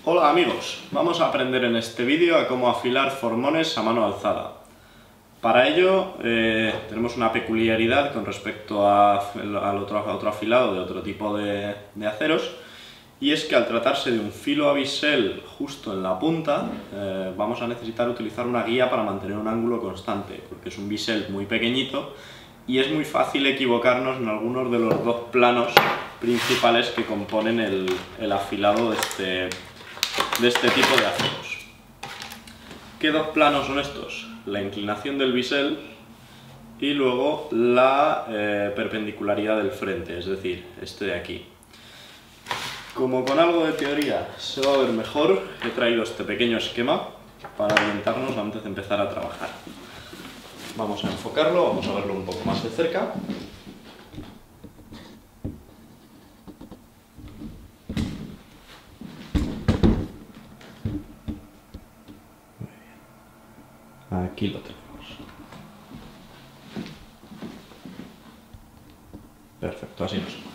Hola amigos, vamos a aprender en este vídeo a cómo afilar formones a mano alzada. Para ello tenemos una peculiaridad con respecto al otro afilado de otro tipo de aceros, y es que al tratarse de un filo a bisel justo en la punta vamos a necesitar utilizar una guía para mantener un ángulo constante, porque es un bisel muy pequeñito y es muy fácil equivocarnos en algunos de los dos planos principales que componen el afilado de este tipo de aceros. ¿Qué dos planos son estos? La inclinación del bisel y luego la perpendicularidad del frente, es decir, este de aquí. Como con algo de teoría se va a ver mejor, he traído este pequeño esquema para orientarnos antes de empezar a trabajar. Vamos a enfocarlo, vamos a verlo un poco más de cerca. Aquí lo tenemos. Perfecto, así nos.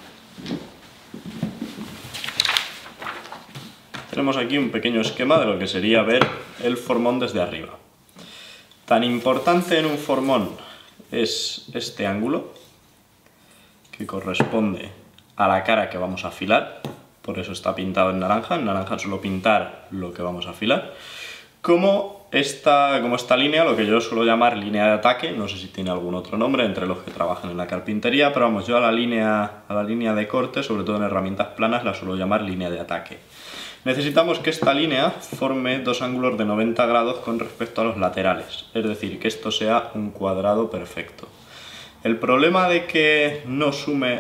Tenemos aquí un pequeño esquema de lo que sería ver el formón desde arriba. Tan importante en un formón es este ángulo, que corresponde a la cara que vamos a afilar, por eso está pintado en naranja suelo pintar lo que vamos a afilar, como esta línea, lo que yo suelo llamar línea de ataque. No sé si tiene algún otro nombre entre los que trabajan en la carpintería, pero vamos, yo a la línea de corte, sobre todo en herramientas planas, la suelo llamar línea de ataque. Necesitamos que esta línea forme dos ángulos de 90 grados con respecto a los laterales, es decir, que esto sea un cuadrado perfecto. El problema de que no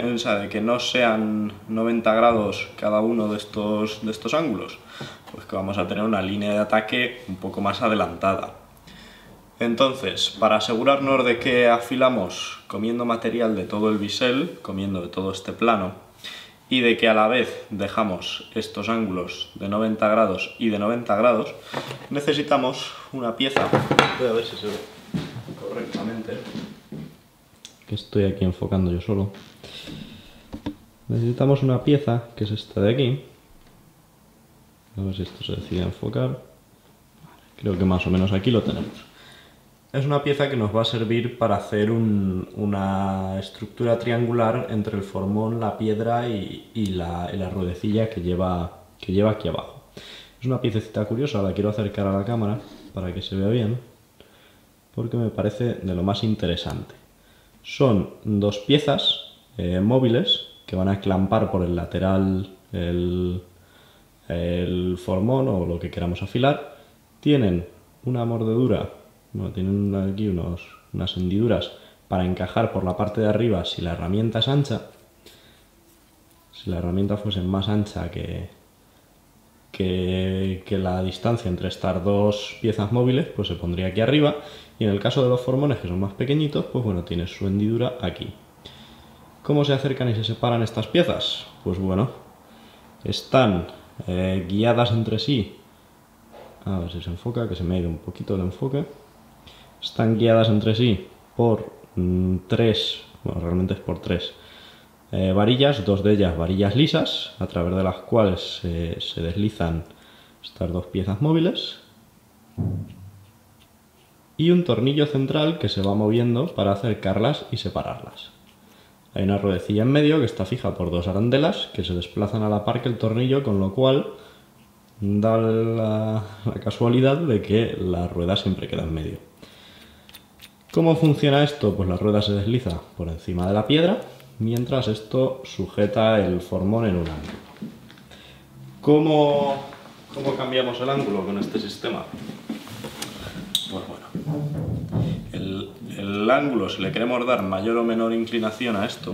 sean 90 grados cada uno de estos ángulos, pues que vamos a tener una línea de ataque un poco más adelantada. Entonces, para asegurarnos de que afilamos comiendo material de todo el bisel, comiendo de todo este plano, y de que a la vez dejamos estos ángulos de 90 grados y de 90 grados, necesitamos una pieza. Voy a ver si se ve correctamente, que estoy aquí enfocando yo solo. Necesitamos una pieza, que es esta de aquí. A ver si esto se decide enfocar. Creo que más o menos aquí lo tenemos. Es una pieza que nos va a servir para hacer una estructura triangular entre el formón, la piedra y la ruedecilla que lleva aquí abajo. Es una piececita curiosa, la quiero acercar a la cámara para que se vea bien, porque me parece de lo más interesante. Son dos piezas móviles que van a clampar por el lateral el formón o lo que queramos afilar. Tienen una mordedura. Bueno, tienen aquí unas hendiduras para encajar por la parte de arriba si la herramienta es ancha. Si la herramienta fuese más ancha que la distancia entre estas dos piezas móviles, pues se pondría aquí arriba. Y en el caso de los formones, que son más pequeñitos, pues bueno, tiene su hendidura aquí. ¿Cómo se acercan y se separan estas piezas? Pues bueno, están guiadas entre sí. A ver si se enfoca, que se me ha ido un poquito el enfoque. Están guiadas entre sí por tres varillas, dos de ellas varillas lisas, a través de las cuales se deslizan estas dos piezas móviles, y un tornillo central que se va moviendo para acercarlas y separarlas. Hay una ruedecilla en medio que está fija por dos arandelas que se desplazan a la par que el tornillo, con lo cual da la casualidad de que la rueda siempre queda en medio. ¿Cómo funciona esto? Pues la rueda se desliza por encima de la piedra, mientras esto sujeta el formón en un ángulo. ¿Cómo cambiamos el ángulo con este sistema? Pues bueno, el ángulo, si le queremos dar mayor o menor inclinación a esto,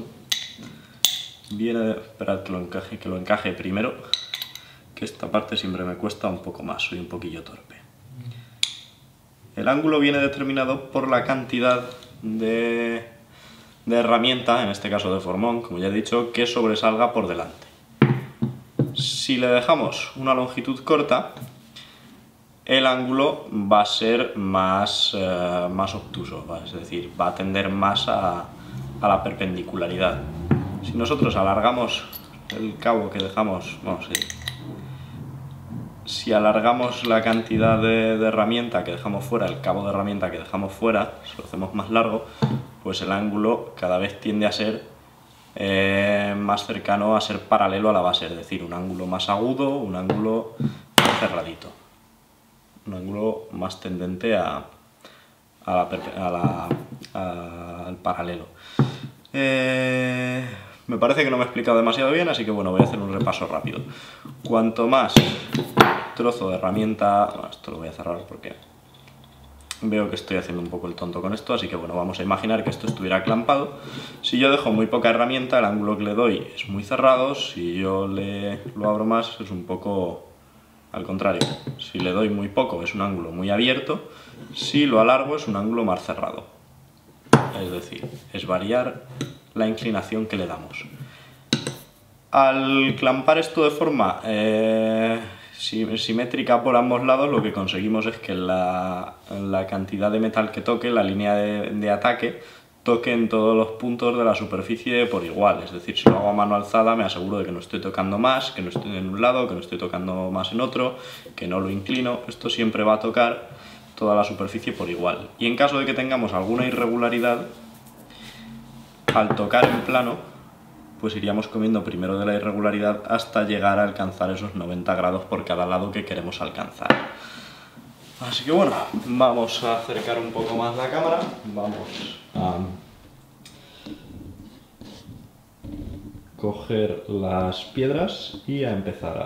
esperad que lo encaje primero, que esta parte siempre me cuesta un poco más, soy un poquillo torpe. El ángulo viene determinado por la cantidad de herramienta, en este caso de formón, como ya he dicho, que sobresalga por delante. Si le dejamos una longitud corta, el ángulo va a ser más obtuso, es decir, va a tender más a la perpendicularidad. Si nosotros alargamos el cabo que dejamos, si alargamos la cantidad de herramienta que dejamos fuera, el cabo de herramienta que dejamos fuera, si lo hacemos más largo, pues el ángulo cada vez tiende a ser más cercano a ser paralelo a la base, es decir, un ángulo más agudo, un ángulo más cerradito, un ángulo más tendente al paralelo. Me parece que no me he explicado demasiado bien, así que bueno, voy a hacer un repaso rápido. Cuanto más trozo de herramienta... Bueno, esto lo voy a cerrar porque veo que estoy haciendo un poco el tonto con esto, así que bueno, vamos a imaginar que esto estuviera clampado. Si yo dejo muy poca herramienta, el ángulo que le doy es muy cerrado. Si yo lo abro más, es un poco al contrario. Si le doy muy poco, es un ángulo muy abierto. Si lo alargo, es un ángulo más cerrado. Es decir, es variar la inclinación que le damos. Al clampar esto de forma simétrica por ambos lados, lo que conseguimos es que la cantidad de metal que toque, la línea de ataque, toque en todos los puntos de la superficie por igual. Es decir, si lo hago a mano alzada me aseguro de que no estoy tocando más, que no estoy en un lado, que no estoy tocando más en otro, que no lo inclino. Esto siempre va a tocar toda la superficie por igual. Y en caso de que tengamos alguna irregularidad, al tocar en plano, pues iríamos comiendo primero de la irregularidad hasta llegar a alcanzar esos 90 grados por cada lado que queremos alcanzar. Así que bueno, vamos a acercar un poco más la cámara, vamos a coger las piedras y a empezar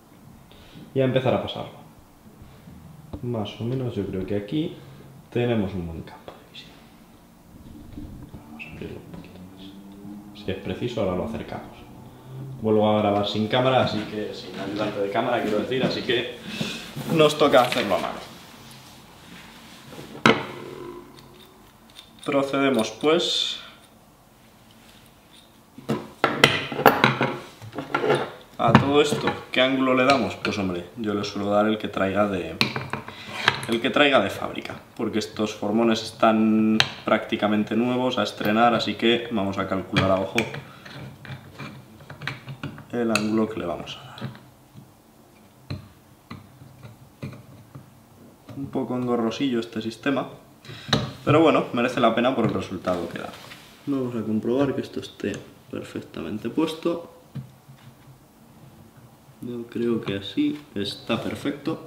a pasarlo. Más o menos yo creo que aquí tenemos un buen campo de visión. Vamos a abrirlo un poquito más. Si es preciso, ahora lo acercamos. Vuelvo a grabar sin cámara, así que sin ayudante de cámara, quiero decir, así que nos toca hacerlo a mano. Procedemos pues a todo esto. ¿Qué ángulo le damos? Pues hombre, yo le suelo dar el que traiga de fábrica, porque estos formones están prácticamente nuevos a estrenar, así que vamos a calcular a ojo el ángulo que le vamos a dar. Un poco engorrosillo este sistema, pero bueno, merece la pena por el resultado que da. Vamos a comprobar que esto esté perfectamente puesto. Yo creo que así está perfecto.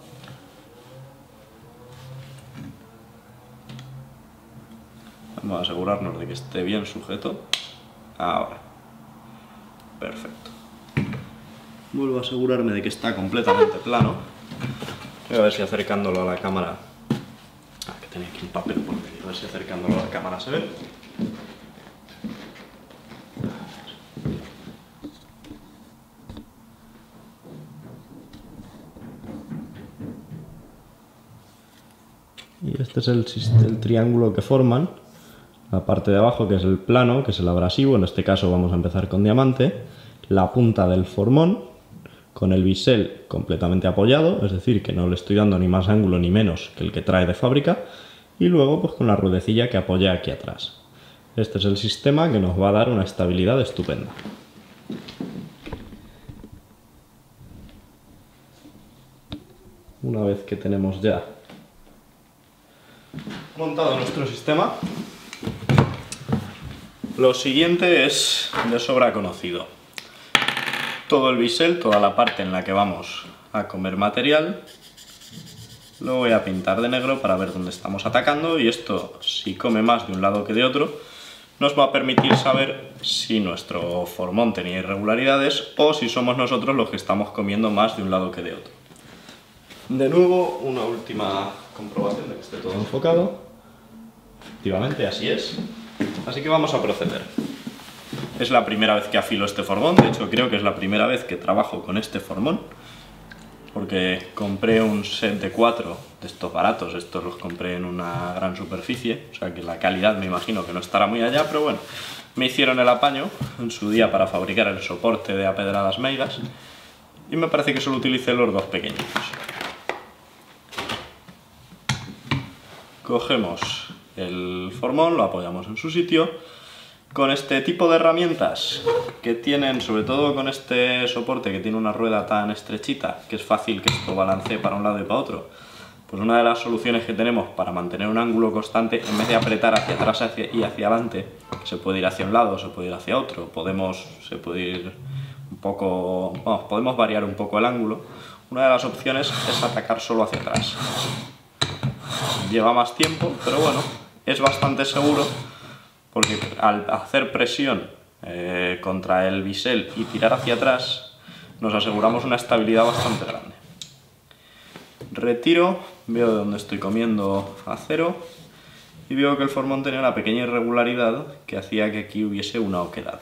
Vamos a asegurarnos de que esté bien sujeto. Ahora. Perfecto. Vuelvo a asegurarme de que está completamente plano. Voy a ver si acercándolo a la cámara... que tenía aquí un papel por medio. A ver si acercándolo a la cámara se ve. Y este es el triángulo que forman. La parte de abajo, que es el plano, que es el abrasivo, en este caso vamos a empezar con diamante. La punta del formón, con el bisel completamente apoyado, es decir, que no le estoy dando ni más ángulo ni menos que el que trae de fábrica. Y luego pues con la ruedecilla que apoya aquí atrás. Este es el sistema que nos va a dar una estabilidad estupenda. Una vez que tenemos ya montado nuestro sistema, lo siguiente es de sobra conocido. Todo el bisel, toda la parte en la que vamos a comer material, lo voy a pintar de negro para ver dónde estamos atacando, y esto, si come más de un lado que de otro, nos va a permitir saber si nuestro formón tenía irregularidades o si somos nosotros los que estamos comiendo más de un lado que de otro. De nuevo, una última comprobación de que esté todo enfocado. Efectivamente, así es. Así que vamos a proceder. Es la primera vez que afilo este formón, de hecho creo que es la primera vez que trabajo con este formón, porque compré un set de 4 de estos baratos, estos los compré en una gran superficie, o sea que la calidad me imagino que no estará muy allá, pero bueno, me hicieron el apaño en su día para fabricar el soporte de apedradas meigas, y me parece que solo utilicé los dos pequeñitos. Cogemos el formón, lo apoyamos en su sitio, Con este tipo de herramientas que tienen, sobre todo con este soporte que tiene una rueda tan estrechita, que es fácil que esto balancee para un lado y para otro, pues una de las soluciones que tenemos para mantener un ángulo constante, en vez de apretar hacia atrás y hacia adelante, se puede ir hacia un lado, se puede ir hacia otro, se puede ir un poco, vamos, podemos variar un poco el ángulo. Una de las opciones es atacar solo hacia atrás. Lleva más tiempo, pero bueno, es bastante seguro, porque al hacer presión contra el bisel y tirar hacia atrás, nos aseguramos una estabilidad bastante grande. Retiro, veo de dónde estoy comiendo acero y veo que el formón tenía una pequeña irregularidad que hacía que aquí hubiese una oquedad.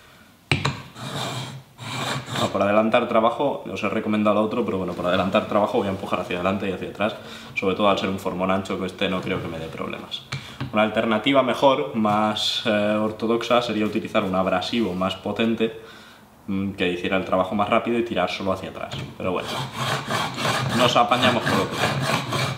No, por adelantar trabajo, os he recomendado otro, pero bueno, por adelantar trabajo voy a empujar hacia adelante y hacia atrás, sobre todo al ser un formón ancho, que este no creo que me dé problemas. Una alternativa mejor, más ortodoxa, sería utilizar un abrasivo más potente que hiciera el trabajo más rápido y tirar solo hacia atrás. Pero bueno, nos apañamos con lo que tenemos.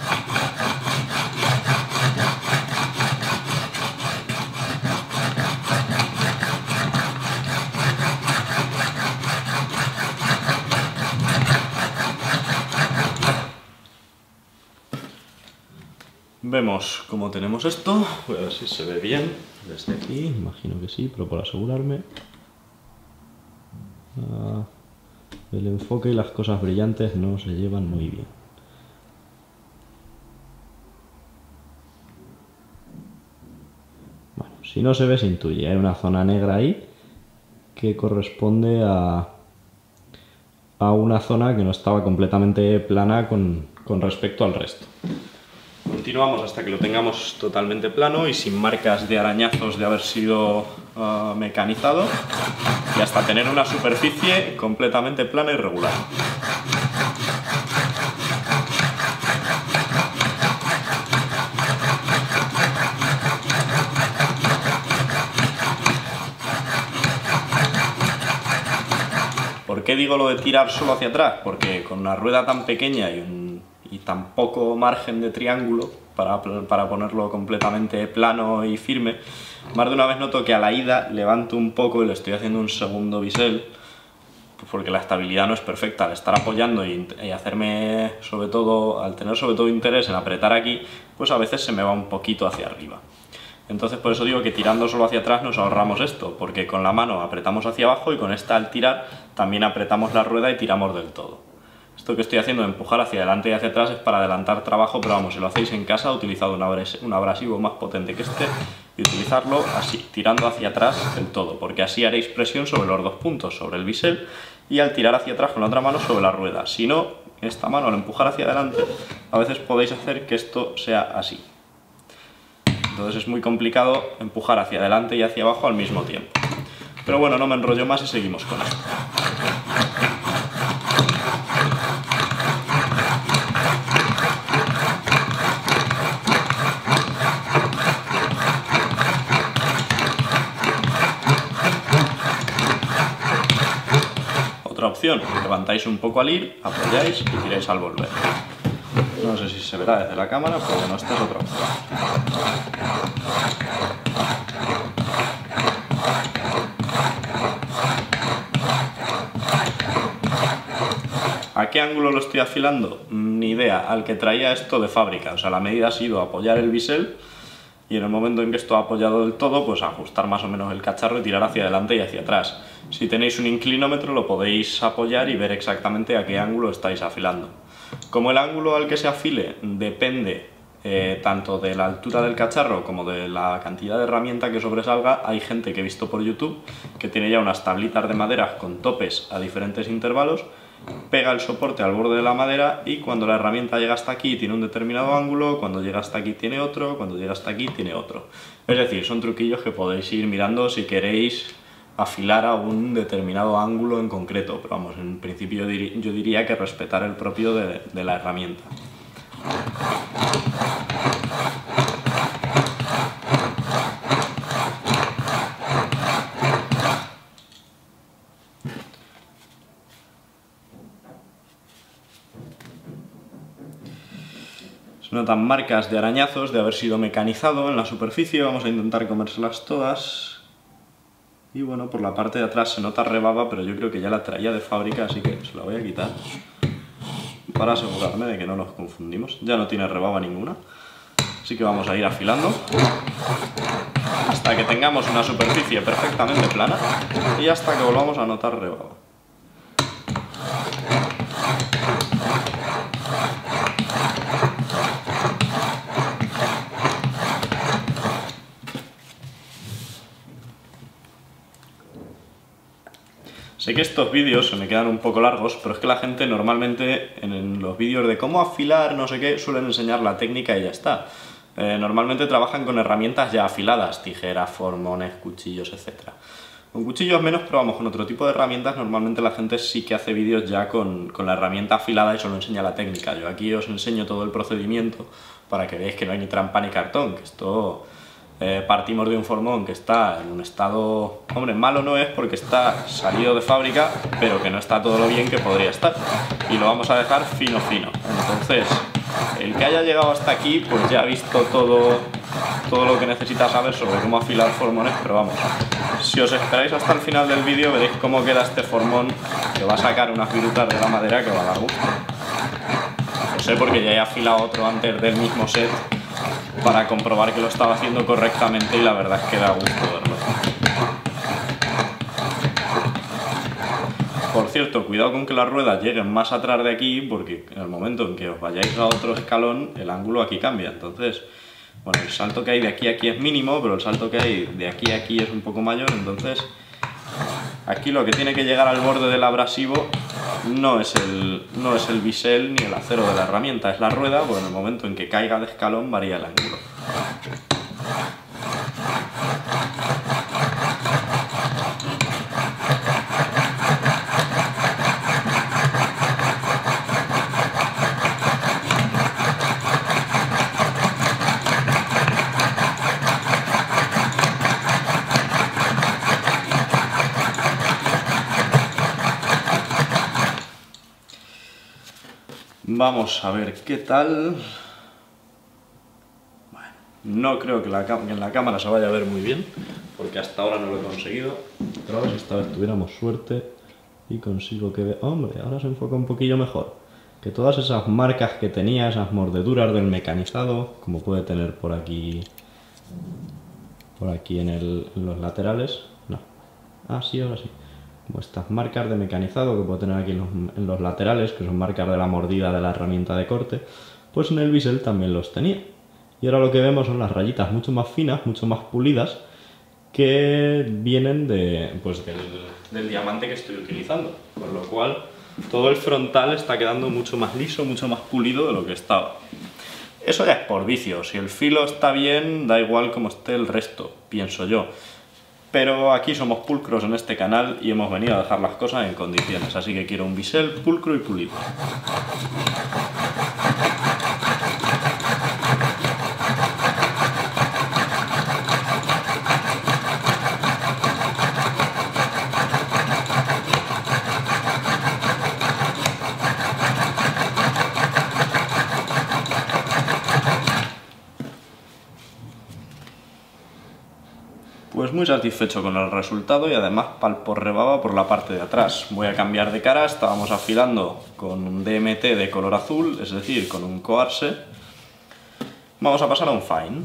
Vemos cómo tenemos esto. Voy a ver si se ve bien desde aquí. Imagino que sí, pero por asegurarme. El enfoque y las cosas brillantes no se llevan muy bien. Bueno, si no se ve, se intuye. Hay una zona negra ahí que corresponde a una zona que no estaba completamente plana con respecto al resto. Continuamos hasta que lo tengamos totalmente plano y sin marcas de arañazos de haber sido mecanizado, y hasta tener una superficie completamente plana y regular. ¿Por qué digo lo de tirar solo hacia atrás? Porque con una rueda tan pequeña y tan poco margen de triángulo para ponerlo completamente plano y firme, más de una vez noto que a la ida levanto un poco y le estoy haciendo un segundo bisel, porque la estabilidad no es perfecta. Al estar apoyando y hacerme, sobre todo, al tener sobre todo interés en apretar aquí, pues a veces se me va un poquito hacia arriba. Entonces por eso digo que tirando solo hacia atrás nos ahorramos esto, porque con la mano apretamos hacia abajo y con esta al tirar también apretamos la rueda y tiramos del todo. Esto que estoy haciendo de empujar hacia adelante y hacia atrás es para adelantar trabajo, pero vamos, si lo hacéis en casa, utilizad un abrasivo más potente que este y utilizarlo así, tirando hacia atrás del todo, porque así haréis presión sobre los dos puntos, sobre el bisel, y al tirar hacia atrás con la otra mano sobre la rueda. Si no, esta mano al empujar hacia adelante, a veces podéis hacer que esto sea así. Entonces es muy complicado empujar hacia adelante y hacia abajo al mismo tiempo. Pero bueno, no me enrollo más y seguimos con esto. Otra opción, levantáis un poco al ir, apoyáis y tiráis al volver. No sé si se verá desde la cámara, pero bueno, esta es otra opción. ¿A qué ángulo lo estoy afilando? Ni idea, al que traía esto de fábrica. O sea, la medida ha sido apoyar el bisel y en el momento en que esto ha apoyado del todo, pues ajustar más o menos el cacharro y tirar hacia adelante y hacia atrás. Si tenéis un inclinómetro lo podéis apoyar y ver exactamente a qué ángulo estáis afilando. Como el ángulo al que se afile depende tanto de la altura del cacharro como de la cantidad de herramienta que sobresalga, hay gente que he visto por YouTube que tiene ya unas tablitas de madera con topes a diferentes intervalos, pega el soporte al borde de la madera y cuando la herramienta llega hasta aquí tiene un determinado ángulo, cuando llega hasta aquí tiene otro, cuando llega hasta aquí tiene otro. Es decir, son truquillos que podéis ir mirando si queréis afilar a un determinado ángulo en concreto, pero vamos, en principio yo diría que respetar el propio de la herramienta. Se notan marcas de arañazos de haber sido mecanizado en la superficie, vamos a intentar comérselas todas. Y bueno, por la parte de atrás se nota rebaba, pero yo creo que ya la traía de fábrica, así que se la voy a quitar para asegurarme de que no nos confundimos. Ya no tiene rebaba ninguna, así que vamos a ir afilando hasta que tengamos una superficie perfectamente plana y hasta que volvamos a notar rebaba. Sé que estos vídeos se me quedan un poco largos, pero es que la gente normalmente en los vídeos de cómo afilar, no sé qué, suelen enseñar la técnica y ya está. Normalmente trabajan con herramientas ya afiladas, tijeras, formones, cuchillos, etc. Con cuchillos menos, pero vamos, con otro tipo de herramientas normalmente la gente sí que hace vídeos ya con la herramienta afilada y solo enseña la técnica. Yo aquí os enseño todo el procedimiento para que veáis que no hay ni trampa ni cartón, que esto... partimos de un formón que está en un estado, hombre, malo no es porque está salido de fábrica, pero que no está todo lo bien que podría estar. Y lo vamos a dejar fino fino. Entonces, el que haya llegado hasta aquí, pues ya ha visto todo lo que necesita saber sobre cómo afilar formones, pero vamos, si os esperáis hasta el final del vídeo veréis cómo queda este formón, que va a sacar unas virutas de la madera que va a dar gusto. Lo sé porque ya he afilado otro antes del mismo set para comprobar que lo estaba haciendo correctamente y la verdad es que da gusto verlo. Por cierto, cuidado con que las ruedas lleguen más atrás de aquí, porque en el momento en que os vayáis a otro escalón, el ángulo aquí cambia. Entonces, bueno, el salto que hay de aquí a aquí es mínimo, pero el salto que hay de aquí a aquí es un poco mayor, entonces aquí lo que tiene que llegar al borde del abrasivo no es el bisel ni el acero de la herramienta, es la rueda, porque en el momento en que caiga de escalón varía el ángulo. Vamos a ver qué tal. Bueno, no creo que en la cámara se vaya a ver muy bien, porque hasta ahora no lo he conseguido. Pero a ver si esta vez tuviéramos suerte y consigo que vea... Hombre, ahora se enfoca un poquillo mejor. Que todas esas marcas que tenía, esas mordeduras del mecanizado, como puede tener por aquí en los laterales. No. Ah, sí, ahora sí. Como estas marcas de mecanizado que puedo tener aquí en los laterales, que son marcas de la mordida de la herramienta de corte, pues en el bisel también los tenía. Y ahora lo que vemos son las rayitas mucho más finas, mucho más pulidas, que vienen del diamante que estoy utilizando. Con lo cual, todo el frontal está quedando mucho más liso, mucho más pulido de lo que estaba. Eso ya es por vicio. Si el filo está bien, da igual cómo esté el resto, pienso yo. Pero aquí somos pulcros en este canal y hemos venido a dejar las cosas en condiciones, así que quiero un bisel pulcro y pulido. Pues muy satisfecho con el resultado y además palpo rebaba por la parte de atrás. Voy a cambiar de cara, estábamos afilando con un DMT de color azul, es decir, con un coarse. Vamos a pasar a un fine.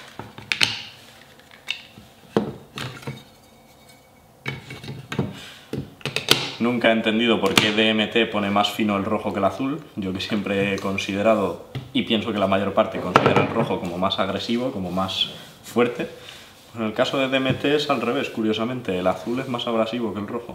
Nunca he entendido por qué DMT pone más fino el rojo que el azul. Yo que siempre he considerado, y pienso que la mayor parte considera el rojo como más agresivo, como más fuerte. En el caso de DMT es al revés, curiosamente, el azul es más abrasivo que el rojo.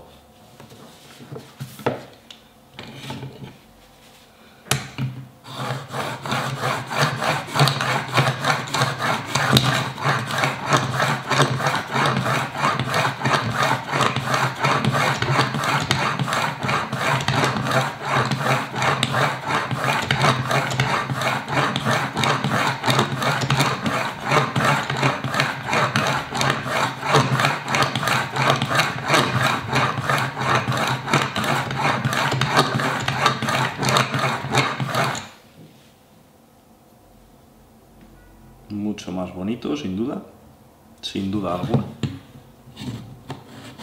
Mucho más bonito, sin duda alguna.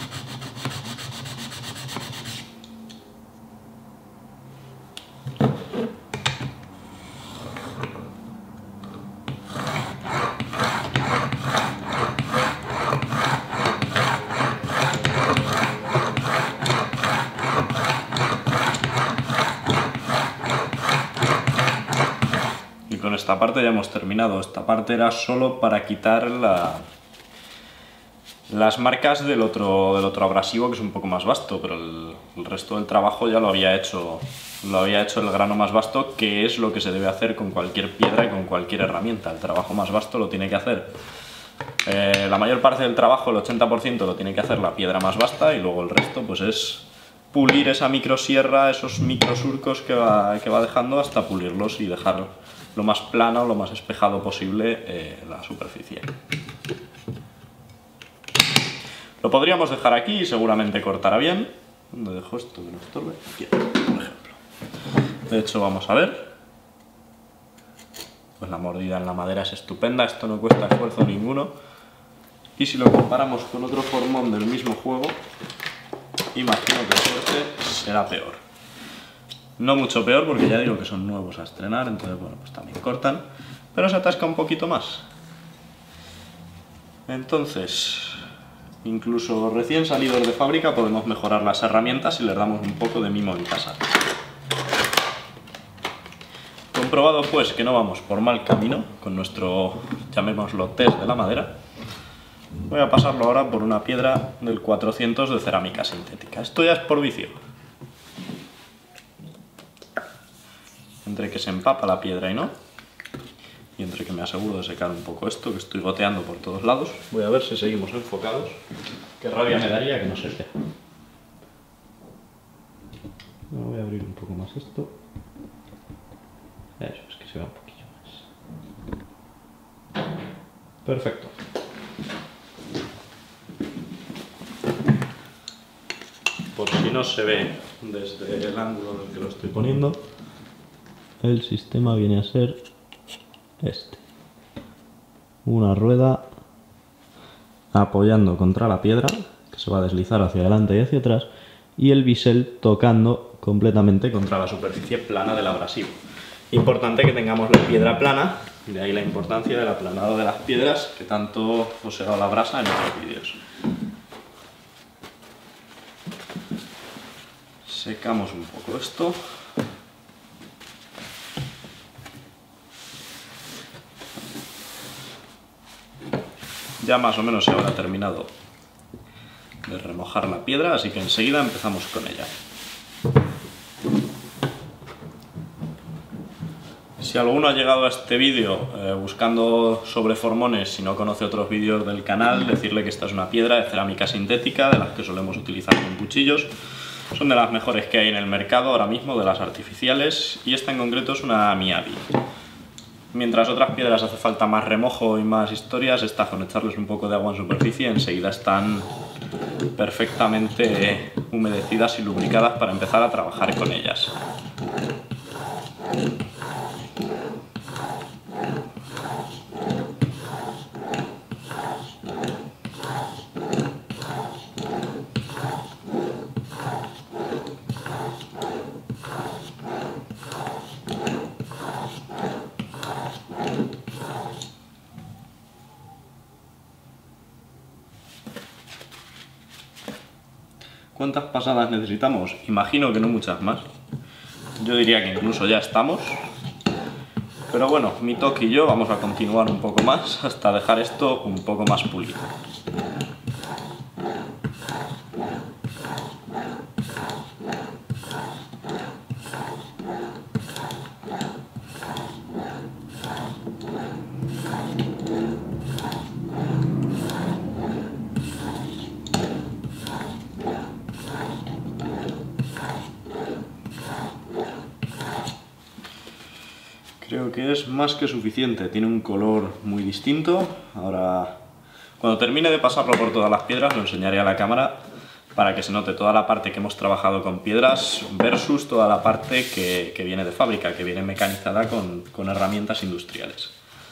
esta parte ya hemos terminado. Esta parte era solo para quitar las marcas del otro abrasivo, que es un poco más vasto, pero el resto del trabajo ya lo había hecho el grano más vasto, que es lo que se debe hacer con cualquier piedra y con cualquier herramienta. El trabajo más vasto lo tiene que hacer, la mayor parte del trabajo, el 80%, lo tiene que hacer la piedra más vasta, y luego el resto pues es pulir esa microsierra, esos microsurcos que va dejando, hasta pulirlos y dejar lo más plano, lo más espejado posible la superficie. Lo podríamos dejar aquí y seguramente cortará bien. ¿Dónde dejo esto que no estorbe? Aquí, por ejemplo. De hecho, vamos a ver. Pues la mordida en la madera es estupenda, esto no cuesta esfuerzo ninguno. Y si lo comparamos con otro formón del mismo juego, imagino que el corte será peor. No mucho peor, porque ya digo que son nuevos a estrenar, entonces bueno, pues también cortan, pero se atasca un poquito más. Entonces, incluso recién salidos de fábrica podemos mejorar las herramientas si les damos un poco de mimo en casa. Comprobado pues que no vamos por mal camino con nuestro, llamémoslo, test de la madera, voy a pasarlo ahora por una piedra del 400 de cerámica sintética. Esto ya es por vicio. Entre que se empapa la piedra y no, y entre que me aseguro de secar un poco esto, que estoy goteando por todos lados, voy a ver si seguimos enfocados. Qué rabia me daría que no se vea. Voy a abrir un poco más esto. Eso, es que se vea un poquillo más. Perfecto. Por si no se ve desde el ángulo en el que lo estoy poniendo, el sistema viene a ser este. Una rueda apoyando contra la piedra, que se va a deslizar hacia adelante y hacia atrás, y el bisel tocando completamente contra la superficie plana del abrasivo. Importante que tengamos la piedra plana, de ahí la importancia del aplanado de las piedras, que tanto os he dado la brasa en otros vídeos. Secamos un poco esto. Ya más o menos se habrá terminado de remojar la piedra, así que enseguida empezamos con ella. Si alguno ha llegado a este vídeo buscando sobre formones y no conoce otros vídeos del canal, decirle que esta es una piedra de cerámica sintética, de las que solemos utilizar con cuchillos. Son de las mejores que hay en el mercado ahora mismo, de las artificiales, y esta en concreto es una Miyabi. Mientras otras piedras hace falta más remojo y más historias, estas con echarles un poco de agua en superficie enseguida están perfectamente humedecidas y lubricadas para empezar a trabajar con ellas. ¿Cuántas pasadas necesitamos? Imagino que no muchas más. Yo diría que incluso ya estamos. Pero bueno, mi toque y yo vamos a continuar un poco más hasta dejar esto un poco más pulido. Creo que es más que suficiente, tiene un color muy distinto. Ahora, cuando termine de pasarlo por todas las piedras, lo enseñaré a la cámara para que se note toda la parte que hemos trabajado con piedras versus toda la parte que viene de fábrica, que viene mecanizada con herramientas industriales.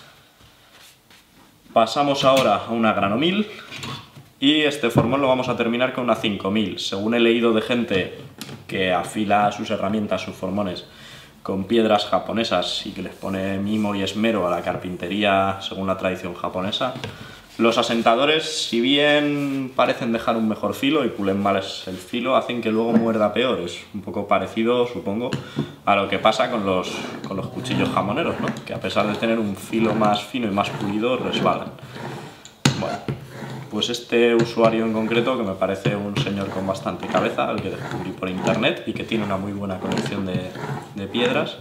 Pasamos ahora a una granomil y este formón lo vamos a terminar con una 5000. Según he leído de gente que afila sus herramientas, sus formones, con piedras japonesas y que les pone mimo y esmero a la carpintería según la tradición japonesa, Los asentadores, si bien parecen dejar un mejor filo y pulen mal el filo, hacen que luego muerda peor. Es un poco parecido, supongo, a lo que pasa con los cuchillos jamoneros, ¿no? Que a pesar de tener un filo más fino y más pulido, resbalan. Bueno, pues este usuario en concreto, que me parece un señor con bastante cabeza, al que descubrí por internet y que tiene una muy buena colección de piedras,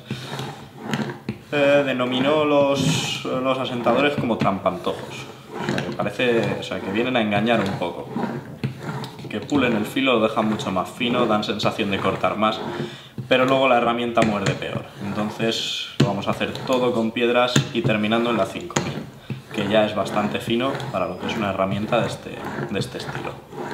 denominó los asentadores como trampantojos. O sea, que vienen a engañar un poco. Que pulen el filo, lo dejan mucho más fino, dan sensación de cortar más, pero luego la herramienta muerde peor. Entonces lo vamos a hacer todo con piedras y terminando en la 5000, que ya es bastante fino para lo que es una herramienta de este estilo.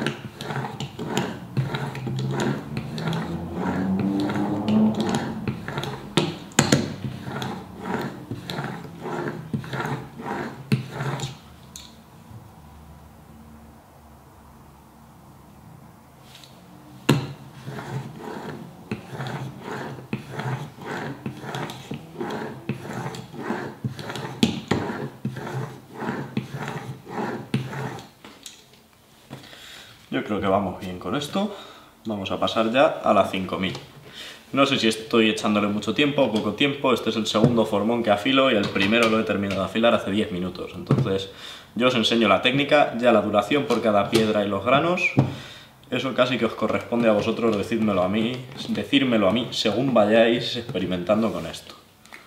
Yo creo que vamos bien con esto. Vamos a pasar ya a la 5000. No sé si estoy echándole mucho tiempo o poco tiempo. Este es el segundo formón que afilo y el primero lo he terminado de afilar hace 10 minutos. Entonces yo os enseño la técnica, ya la duración por cada piedra y los granos. Eso casi que os corresponde a vosotros decírmelo a mí según vayáis experimentando con esto.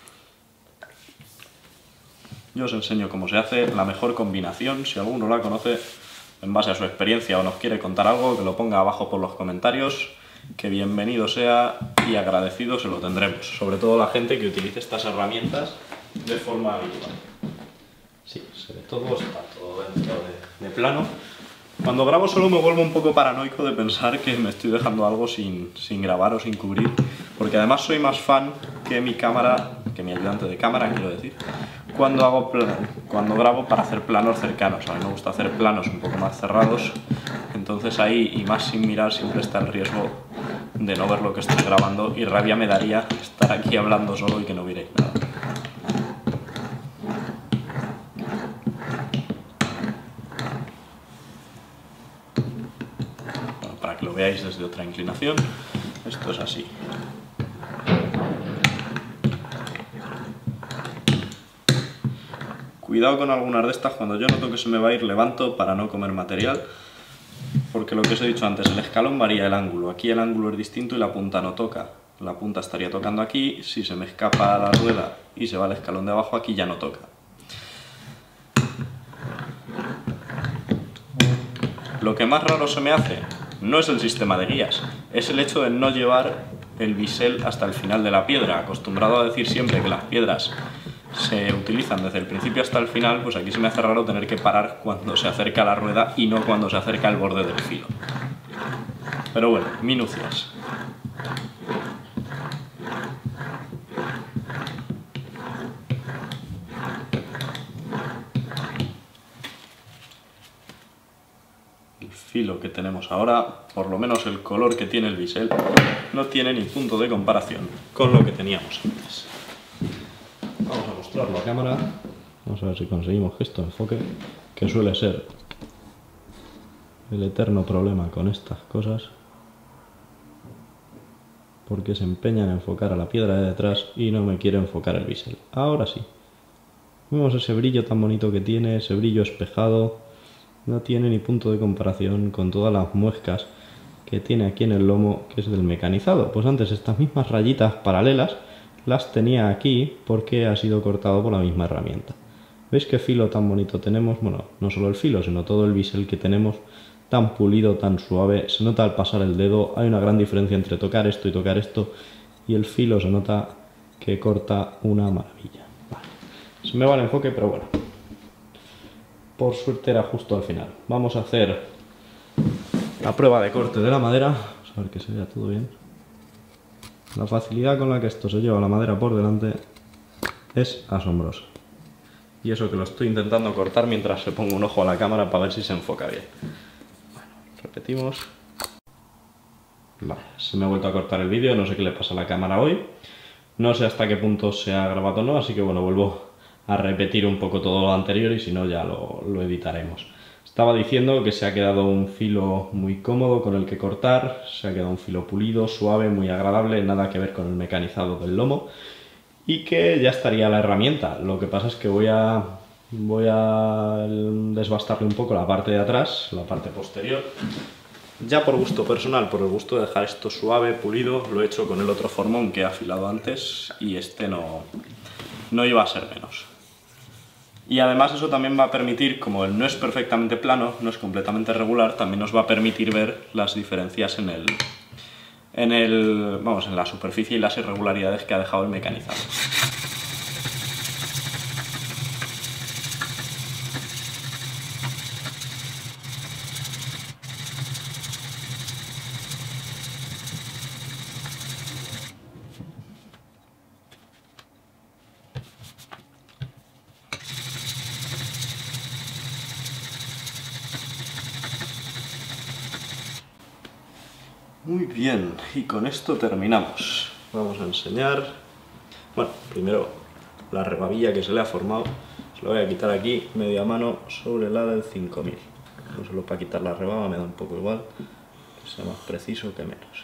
Yo os enseño cómo se hace la mejor combinación. Si alguno la conoce en base a su experiencia o nos quiere contar algo, que lo ponga abajo por los comentarios, que bienvenido sea y agradecido se lo tendremos. Sobre todo la gente que utilice estas herramientas de forma habitual. Sí, se ve todo, está todo dentro de plano. Cuando grabo solo me vuelvo un poco paranoico de pensar que me estoy dejando algo sin grabar o sin cubrir, porque además soy más fan que mi cámara, que mi ayudante de cámara, quiero decir, cuando grabo para hacer planos cercanos. A mí me gusta hacer planos un poco más cerrados, entonces ahí, y más sin mirar, siempre está el riesgo de no ver lo que estoy grabando, y rabia me daría estar aquí hablando solo y que no vierais nada. Bueno, para que lo veáis desde otra inclinación, esto es así. Cuidado con algunas de estas, cuando yo noto que se me va a ir levanto para no comer material, porque lo que os he dicho antes, el escalón varía el ángulo. Aquí el ángulo es distinto y la punta no toca. La punta estaría tocando aquí, si se me escapa la rueda y se va el escalón de abajo, aquí ya no toca. Lo que más raro se me hace no es el sistema de guías, es el hecho de no llevar el bisel hasta el final de la piedra. Acostumbrado a decir siempre que las piedras se utilizan desde el principio hasta el final, pues aquí se me hace raro tener que parar cuando se acerca la rueda y no cuando se acerca el borde del filo. Pero bueno, minucias. El filo que tenemos ahora, por lo menos el color que tiene el bisel, no tiene ni punto de comparación con lo que teníamos antes. Vamos a mostrarlo a cámara. Vamos a ver si conseguimos que esto enfoque, que suele ser el eterno problema con estas cosas, porque se empeñan en enfocar a la piedra de detrás y no me quiere enfocar el bisel. Ahora sí. Vemos ese brillo tan bonito que tiene, ese brillo espejado. No tiene ni punto de comparación con todas las muescas que tiene aquí en el lomo, que es del mecanizado. Pues antes estas mismas rayitas paralelas las tenía aquí porque ha sido cortado por la misma herramienta. ¿Veis qué filo tan bonito tenemos? Bueno, no solo el filo, sino todo el bisel que tenemos, tan pulido, tan suave. Se nota al pasar el dedo, hay una gran diferencia entre tocar esto y tocar esto, y el filo se nota que corta una maravilla. Vale. Se me va el enfoque, pero bueno, por suerte era justo al final. Vamos a hacer la prueba de corte de la madera, vamos a ver que se vea todo bien. La facilidad con la que esto se lleva la madera por delante es asombrosa. Y eso que lo estoy intentando cortar mientras se pongo un ojo a la cámara para ver si se enfoca bien. Bueno, repetimos. Vale, se me ha vuelto a cortar el vídeo, no sé qué le pasa a la cámara hoy. No sé hasta qué punto se ha grabado o no, así que bueno, vuelvo repetir un poco todo lo anterior y si no ya lo editaremos. Estaba diciendo que se ha quedado un filo muy cómodo con el que cortar, se ha quedado un filo pulido, suave, muy agradable, nada que ver con el mecanizado del lomo y que ya estaría la herramienta. Lo que pasa es que voy a desbastarle un poco la parte de atrás, la parte posterior. Ya por gusto personal, por el gusto de dejar esto suave, pulido, lo he hecho con el otro formón que he afilado antes y este no iba a ser menos. Y además eso también va a permitir, como no es perfectamente plano, no es completamente regular, también nos va a permitir ver las diferencias en la superficie y las irregularidades que ha dejado el mecanizado. Muy bien, y con esto terminamos. Vamos a enseñar, bueno, primero la rebabilla que se le ha formado, se lo voy a quitar aquí, media mano sobre la del 5000. No solo para quitar la rebaba, me da un poco igual, que sea más preciso que menos.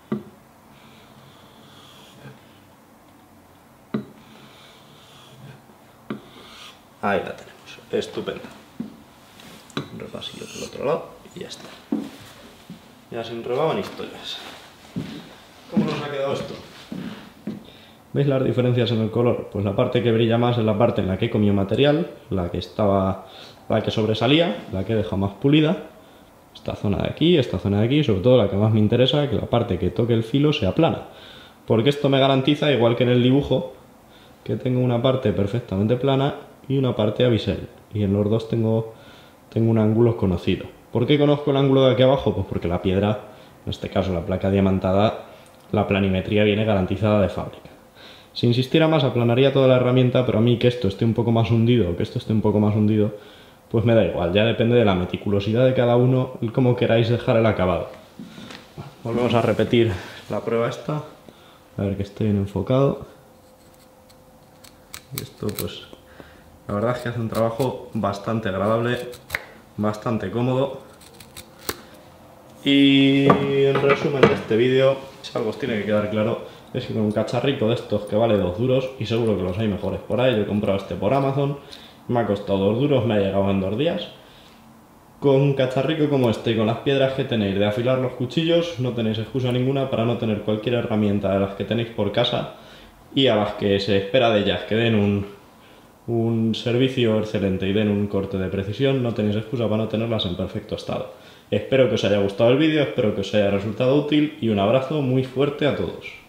Ahí la tenemos, estupendo. Un repasillo por el otro lado y ya está. Ya sin rebaba ni historias. ¿Cómo nos ha quedado esto? ¿Veis las diferencias en el color? Pues la parte que brilla más es la parte en la que he comido material, la que sobresalía, la que he dejado más pulida. Esta zona de aquí, sobre todo la que más me interesa, que la parte que toque el filo sea plana. Porque esto me garantiza, igual que en el dibujo, que tengo una parte perfectamente plana y una parte a bisel. Y en los dos tengo un ángulo conocido. ¿Por qué conozco el ángulo de aquí abajo? Pues porque la piedra, en este caso la placa diamantada, la planimetría viene garantizada de fábrica. Si insistiera más, aplanaría toda la herramienta, pero a mí que esto esté un poco más hundido o que esto esté un poco más hundido, pues me da igual, ya depende de la meticulosidad de cada uno, el cómo queráis dejar el acabado. Volvemos a repetir la prueba esta, a ver que esté bien enfocado. Y esto pues, la verdad es que hace un trabajo bastante agradable, bastante cómodo. Y en resumen de este vídeo, si algo os tiene que quedar claro, es que con un cacharrico de estos que vale 2 duros, y seguro que los hay mejores por ahí, yo he comprado este por Amazon, me ha costado 2 duros, me ha llegado en 2 días. Con un cacharrico como este y con las piedras que tenéis de afilar los cuchillos, no tenéis excusa ninguna para no tener cualquier herramienta de las que tenéis por casa y a las que se espera de ellas que den un servicio excelente y den un corte de precisión, no tenéis excusa para no tenerlas en perfecto estado. Espero que os haya gustado el vídeo, espero que os haya resultado útil y un abrazo muy fuerte a todos.